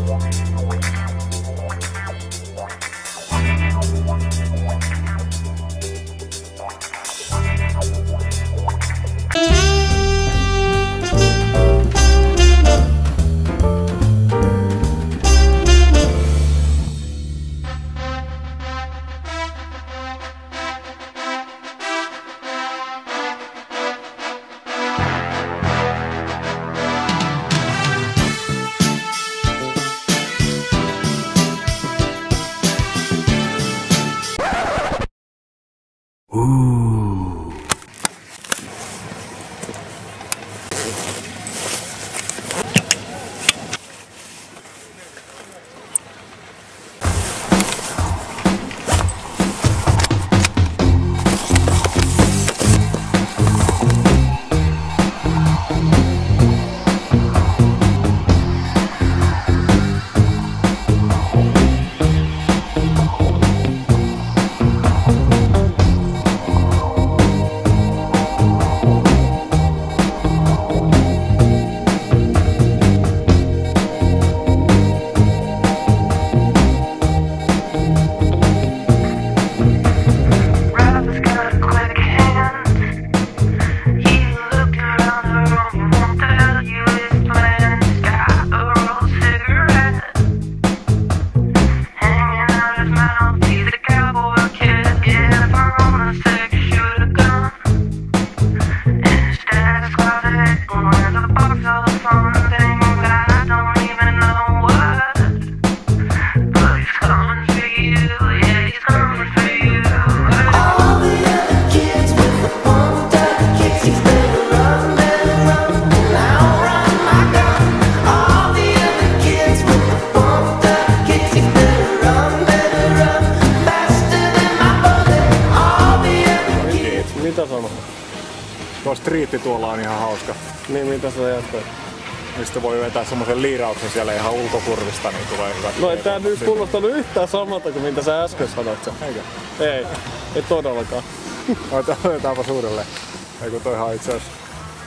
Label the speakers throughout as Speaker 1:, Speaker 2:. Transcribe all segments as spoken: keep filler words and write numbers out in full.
Speaker 1: Tuo striitti tuolla on ihan hauska.
Speaker 2: Niin, mitä sä jatkoit?
Speaker 1: Mistä voi vetää semmosen liirauksen siellä ihan ulkokurvista, niin tulee hyvät.
Speaker 2: No ei tää nyt kuulostanut yhtään samalta kuin mitä sä äsken sanoit.
Speaker 1: Eikö?
Speaker 2: Ei, ei todellakaan.
Speaker 1: Otetaanpa suurelle. Eiku toihan on itse asiassa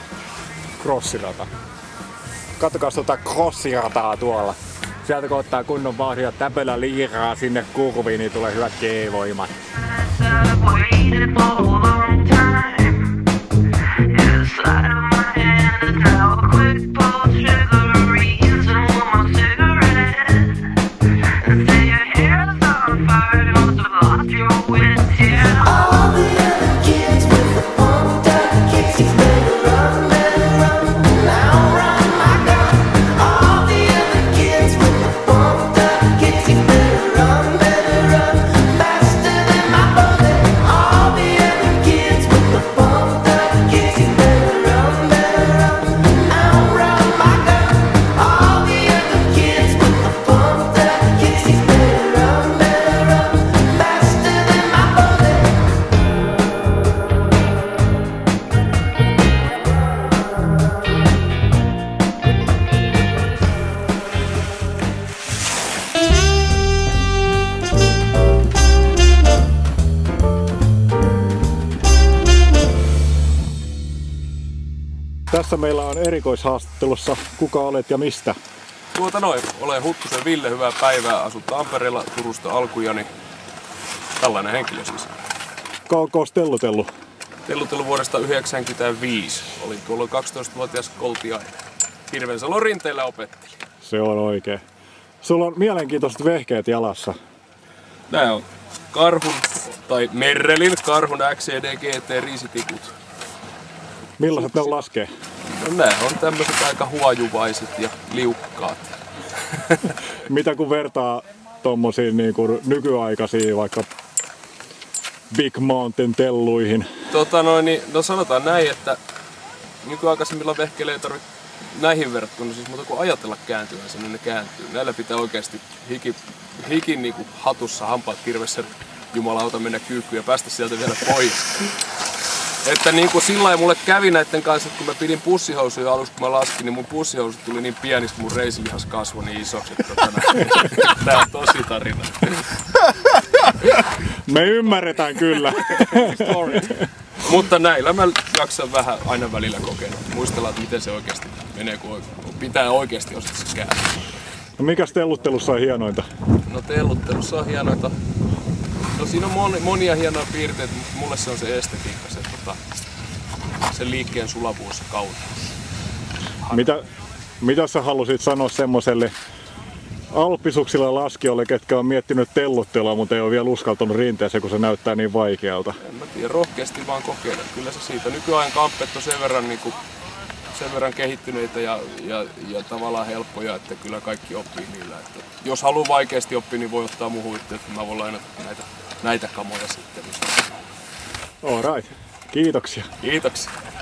Speaker 1: crossirata. Kattokaa tota crossirataa tuolla. Sieltä kun ottaa kunnon vauhtia täpöllä liiraa sinne kurviin, niin tulee hyvät G-voimat. Tässä meillä on erikoishaastattelussa kuka olet ja mistä?
Speaker 3: Tuota noin, olen Huttusen Ville, hyvää päivää, asun Tampereella, Turusta alkujani. Tällainen henkilö siis.
Speaker 1: Kauanko olet tellutellut?
Speaker 3: Tellutellut vuodesta yhdeksänkymmentäviisi. Olin tuolloin kaksitoistavuotias koltiainen. Hirvensalon rinteellä opettelin.
Speaker 1: Se on oikein. Sulla on mielenkiintoiset vehkeet jalassa.
Speaker 3: Nää on Karhun, tai Merrelin Karhun X C D G T riisitikut.
Speaker 1: Millaiset ne on laskee?
Speaker 3: No nää on tämmöiset aika huojuvaiset ja liukkaat.
Speaker 1: Mitä kun vertaa tommosiin niin kuin nykyaikaisiin vaikka Big Mountain telluihin?
Speaker 3: Tota noin, niin, no sanotaan näin, että nykyaikaisemmilla vehkeillä ei tarvitse näihin verrattuna siis muuta kuin ajatella kääntyvänsä, niin ne kääntyy. Näillä pitää oikeasti hiki, hikin niin kuin hatussa, hampaat kirvessä, jumalauta mennä kyykkyyn ja päästä sieltä vielä pois. Että niin kuin sillä lailla mulle kävi näiden kanssa, että kun mä pidin pussihousuja aluksi, kun mä laskin, niin mun pussihousut tuli niin pienistä, mun reisilihas kasvoi niin isoksi, että tää on tosi tarina.
Speaker 1: Me ymmärretään kyllä.
Speaker 3: Mutta näillä mä jaksan vähän aina välillä kokeilla. Muistellaan, että miten se oikeasti menee, kun pitää oikeasti osata se kääntää.
Speaker 1: No mikäs telluttelussa on hienointa?
Speaker 3: No telluttelussa on hienointa. No siinä on moni, monia hienoja piirteitä, mutta mulle se on se estetiikka, se, tota, se liikkeen sulavuus ja kauneus.
Speaker 1: Mitä, mitä sä halusit sanoa semmoselle alppisuksilla laskijoille, ketkä on miettinyt telluttelua, mutta ei ole vielä uskaltanut rinteeseen, kun se näyttää niin vaikealta?
Speaker 3: En mä tiedä, rohkeasti vaan kokeilla. Kyllä se siitä. Nykyajan kamppeet on sen verran, niin kuin, sen verran kehittyneitä ja, ja, ja tavallaan helppoja, että kyllä kaikki oppii niillä. Että jos haluaa vaikeasti oppia, niin voi ottaa muuhun yhteyttä. Mä voin lainata näitä, näitä kamoja sitten.
Speaker 1: All right. Kiitoksia.
Speaker 3: Kiitoksia.